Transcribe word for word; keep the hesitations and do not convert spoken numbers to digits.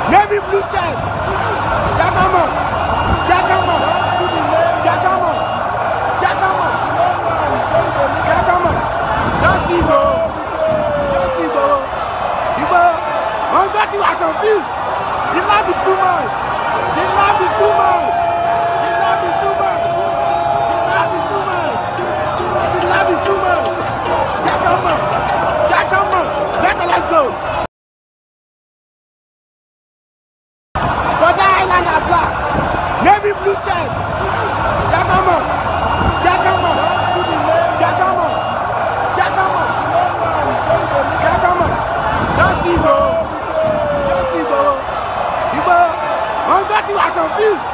Navy blue check. Yakama. Yakama. Yakama. Yakama. Yakama. Just Igbo. Just Igbo. Igbo. I'm glad you are confused. The love is too much. The love is too much. The love is too much. The love is too much. The love is too much. Yakama. Yakama. Let's go. For that island are black. Navy blue check. Yakama. Yakama. Yakama. Yakama. Yakama. Just Igbo. Just Igbo. Igbo. I'm glad you are confused.